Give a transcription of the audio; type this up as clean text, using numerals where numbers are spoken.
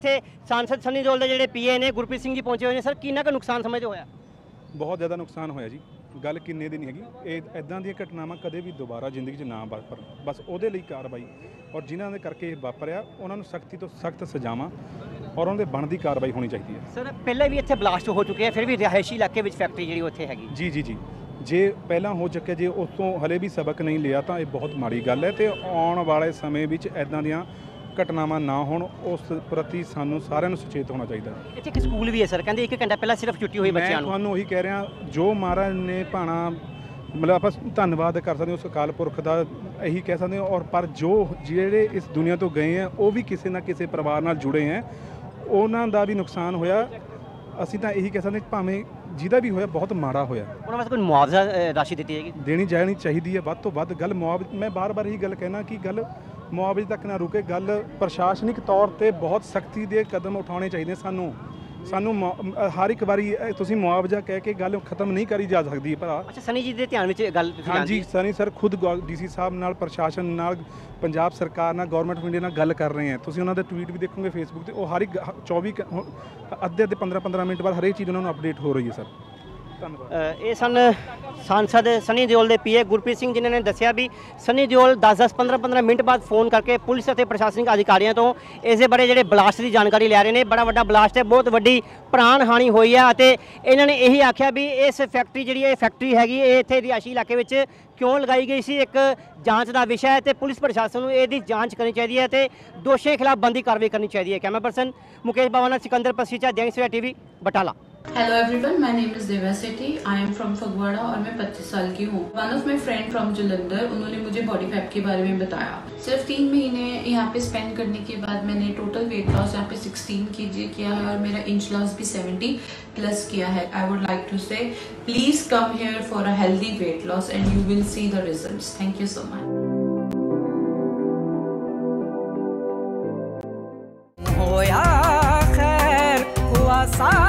ਇੱਥੇ सांसद सनी देओल ਦੇ ਜਿਹੜੇ ਪੀਏ ਨੇ ਗੁਰਪ੍ਰੀਤ ਸਿੰਘ ਜੀ ਪਹੁੰਚੇ ਹੋਏ ਨੇ। ਸਰ ਕਿੰਨਾ ਕੁ ਨੁਕਸਾਨ ਸਮਝਦੇ ਹੋਇਆ? ਬਹੁਤ ਜ਼ਿਆਦਾ ਨੁਕਸਾਨ ਹੋਇਆ ਜੀ। ਗੱਲ ਕਿੰਨੇ ਦੀ ਨਹੀਂ ਹੈਗੀ, ਇਹ ਇੱਦਾਂ ਦੀਆਂ ਘਟਨਾਵਾਂ ਕਦੇ ਵੀ ਦੁਬਾਰਾ ਜ਼ਿੰਦਗੀ 'ਚ ਨਾ ਵਾਪਰਨ, ਬਸ ਉਹਦੇ ਲਈ ਕਾਰਵਾਈ ਔਰ ਜਿਨ੍ਹਾਂ ਦੇ ਕਰਕੇ ਇਹ ਵਾਪਰਿਆ ਉਹਨਾਂ ਨੂੰ ਸਖਤੀ ਤੋਂ ਸਖਤ ਸਜ਼ਾਵਾਂ ਔਰ ਉਹਨਾਂ ਦੇ ਬਣਦੀ ਕਾਰਵਾਈ ਹੋਣੀ ਚਾਹੀਦੀ ਹੈ। ਸਰ ਪਹਿਲਾਂ ਵੀ ਇੱਥੇ ਬਲਾਸਟ ਹੋ ਚੁੱਕੇ ਆ, ਫਿਰ ਵੀ ਰਿਹਾਇਸ਼ੀ ਇਲਾਕੇ ਵਿੱਚ ਫੈਕਟਰੀ ਜਿਹੜੀ ਉੱਥੇ ਹੈਗੀ। ਜੀ ਜੀ ਜੀ, ਜੇ ਪਹਿਲਾਂ ਹੋ ਚੁੱਕਿਆ, ਜੇ ਉਸ ਤੋਂ ਹਲੇ ਵੀ ਸਬਕ ਨਹੀਂ ਲਿਆ ਤਾਂ ਇਹ ਬਹੁਤ ਮਾੜੀ ਗੱਲ ਹੈ ਤੇ ਆਉਣ ਵਾਲੇ ਸਮੇਂ ਵਿੱਚ ਇੱਦਾਂ ਦੀਆਂ ਘਟਨਾਵਾਂ ਨਾ ਹੋਣ, ਉਸ ਪ੍ਰਤੀ ਸਾਨੂੰ ਸਾਰਿਆਂ ਨੂੰ ਸੁਚੇਤ ਹੋਣਾ ਚਾਹੀਦਾ। ਇੱਥੇ ਇੱਕ ਸਕੂਲ ਵੀ ਹੈ ਸਰ, ਕਹਿੰਦੇ 1 ਘੰਟਾ ਪਹਿਲਾਂ ਸਿਰਫ ਛੁੱਟੀ ਹੋਈ ਬੱਚਿਆਂ ਨੂੰ। ਮੈਂ ਤੁਹਾਨੂੰ ਉਹੀ ਕਹਿ ਰਿਹਾ, ਜੋ ਮਹਾਰਾਜ ਨੇ ਭਾਣਾ ਮਤਲਬ ਆਪਾਂ ਧੰਨਵਾਦ ਕਰ ਸਕਦੇ ਉਸ ਅਕਾਲ ਪੁਰਖ ਦਾ, ਇਹੀ ਕਹਿ ਸਕਦੇ ਹਾਂ। ਔਰ ਪਰ ਜੋ ਜਿਹੜੇ ਇਸ ਦੁਨੀਆ ਤੋਂ ਗਏ ਆ ਉਹ ਵੀ ਕਿਸੇ ਨਾ ਕਿਸੇ ਪਰਿਵਾਰ ਨਾਲ ਜੁੜੇ ਹੈ, ਉਹਨਾਂ ਦਾ ਵੀ ਨੁਕਸਾਨ ਹੋਇਆ। ਅਸੀਂ ਤਾਂ ਇਹੀ ਕਹਿ ਸਕਦੇ ਭਾਵੇਂ ਜਿਹਦਾ ਵੀ ਹੋਇਆ ਬਹੁਤ ਮਾੜਾ ਹੋਇਆ, ਉਹਨਾਂ ਵਾਸਤੇ ਕੋਈ ਮੁਆਵਜ਼ਾ ਰਾਸ਼ੀ ਦਿੱਤੀ ਜਾਏਗੀ? ਦੇਣੀ ਜਾਣੀ ਚਾਹੀਦੀ ਹੈ ਵੱਧ ਤੋਂ ਵੱਧ। ਗੱਲ ਮੈਂ ਬਾਰ-ਬਾਰ ਇਹੀ ਗੱਲ ਕਹਿਣਾ ਕਿ ਗੱਲ ਮੁਆਵਜ਼ੇ ਤੱਕ ਨਾ ਰੁਕੇ, ਗੱਲ ਪ੍ਰਸ਼ਾਸਨਿਕ ਤੌਰ ਤੇ ਬਹੁਤ ਸਖਤੀ ਦੇ ਕਦਮ ਉਠਾਉਣੇ ਚਾਹੀਦੇ। ਸਾਨੂੰ ਹਰ ਇੱਕ ਵਾਰੀ ਤੁਸੀਂ ਮੁਆਵਜ਼ਾ ਕਹਿ ਕੇ ਗੱਲ ਖਤਮ ਨਹੀਂ ਕਰੀ ਜਾ ਸਕਦੀ ਭਰਾ। ਅੱਛਾ, ਸਨੀ ਜੀ ਦੇ ਧਿਆਨ ਵਿੱਚ ਗੱਲ? ਹਾਂਜੀ, ਸਨੀ ਸਰ ਖੁਦ DC ਸਾਹਿਬ ਨਾਲ, ਪ੍ਰਸ਼ਾਸਨ ਨਾਲ, ਪੰਜਾਬ ਸਰਕਾਰ ਨਾਲ, ਗਵਰਨਮੈਂਟ ਆਫ ਇੰਡੀਆ ਨਾਲ ਗੱਲ ਕਰ ਰਹੇ ਆ। ਤੁਸੀਂ ਉਹਨਾਂ ਦੇ ਟਵੀਟ ਵੀ ਦੇਖੋਗੇ ਫੇਸਬੁੱਕ ਤੇ, ਉਹ ਹਰ ਇੱਕ 24 ਅੱਧੇ 15-15 ਮਿੰਟ ਬਾਅਦ ਹਰੇਕ ਚੀਜ਼ ਉਹਨਾਂ ਨੂੰ ਅਪਡੇਟ ਹੋ ਰਹੀ ਹੈ ਸਰ। ਧੰਨਵਾਦ। ਇਹ ਸਨ सांसद सनी देओल ਦੇ ਪੀਏ ਗੁਰਪ੍ਰੀਤ ਸਿੰਘ, ਜਿਨ੍ਹਾਂ ਨੇ ਦੱਸਿਆ ਵੀ ਸਨੀ ਦੇओल 10-10 15-15 ਮਿੰਟ ਬਾਅਦ ਫੋਨ ਕਰਕੇ ਪੁਲਿਸ ਅਤੇ ਪ੍ਰਸ਼ਾਸਨਿਕ ਅਧਿਕਾਰੀਆਂ ਤੋਂ ਇਸ ਦੇ ਬਾਰੇ ਜਿਹੜੇ ਬਲਾਸਟ ਦੀ ਜਾਣਕਾਰੀ ਲੈ ਰਹੇ ਨੇ। ਬੜਾ ਵੱਡਾ ਬਲਾਸਟ ਹੈ, ਬਹੁਤ ਵੱਡੀ ਪ੍ਰਾਣ ਹਾਨੀ ਹੋਈ ਹੈ ਅਤੇ ਇਹਨਾਂ ਨੇ ਇਹੀ ਆਖਿਆ ਵੀ ਇਸ ਫੈਕਟਰੀ ਜਿਹੜੀ ਇਹ ਫੈਕਟਰੀ ਹੈਗੀ ਇਹ ਇੱਥੇ ਰਿਹਾਇਸ਼ੀ ਇਲਾਕੇ ਵਿੱਚ ਕਿਉਂ ਲਗਾਈ ਗਈ ਸੀ, ਇੱਕ ਜਾਂਚ ਦਾ ਵਿਸ਼ਾ ਹੈ ਤੇ ਪੁਲਿਸ ਪ੍ਰਸ਼ਾਸਨ ਨੂੰ ਇਹਦੀ ਜਾਂਚ ਕਰਨੀ ਚਾਹੀਦੀ ਹੈ ਤੇ ਦੋਸ਼ੀਆਂ ਖਿਲਾਫ ਬਣਦੀ ਕਾਰਵਾਈ ਕਰਨੀ ਚਾਹੀਦੀ ਹੈ। Camera person Mukesh Bawana, Sikandar Pasicha, Dainik Savera TV, Batala. Hello everyone, my name is Deva Sethi. I am from Phagwara और मैं 25 साल की हूँ। One of my friend from Jalandhar, उन्होंने मुझे बॉडी फैट के बारे में बताया। सिर्फ 3 महीने यहाँ पे स्पेंड करने के बाद मैंने टोटल वेट लॉस यहाँ पे 16 kg किया है और मेरा इंच लॉस भी 70 प्लस किया है। I would like to say please come here for a healthy weight loss and you will see the results. Thank you so much. होया खैर हुआ सा